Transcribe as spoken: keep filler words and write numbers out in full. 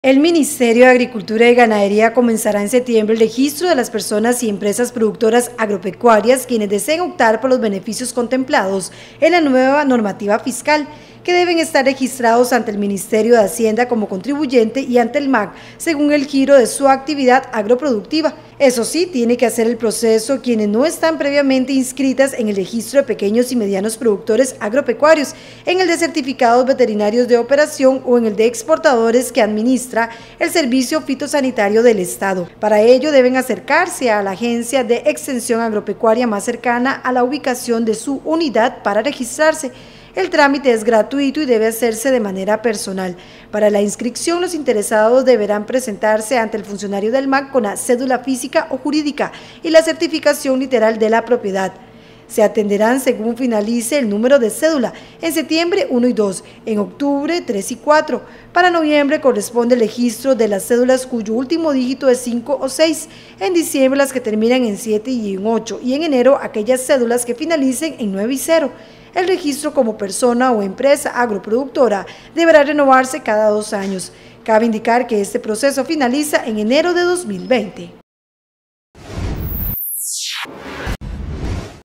El Ministerio de Agricultura y Ganadería comenzará en septiembre el registro de las personas y empresas productoras agropecuarias quienes deseen optar por los beneficios contemplados en la nueva normativa fiscal, que deben estar registrados ante el Ministerio de Hacienda como contribuyente y ante el M A C, según el giro de su actividad agroproductiva. Eso sí, tiene que hacer el proceso quienes no están previamente inscritas en el registro de pequeños y medianos productores agropecuarios, en el de certificados veterinarios de operación o en el de exportadores que administra el Servicio Fitosanitario del Estado. Para ello deben acercarse a la agencia de extensión agropecuaria más cercana a la ubicación de su unidad para registrarse. El trámite es gratuito y debe hacerse de manera personal. Para la inscripción, los interesados deberán presentarse ante el funcionario del M A C con la cédula física o jurídica y la certificación literal de la propiedad. Se atenderán según finalice el número de cédula, en septiembre uno y dos, en octubre tres y cuatro. Para noviembre corresponde el registro de las cédulas cuyo último dígito es cinco o seis, en diciembre las que terminan en siete y en ocho, y en enero aquellas cédulas que finalicen en nueve y cero. El registro como persona o empresa agroproductora deberá renovarse cada dos años. Cabe indicar que este proceso finaliza en enero de dos mil veinte.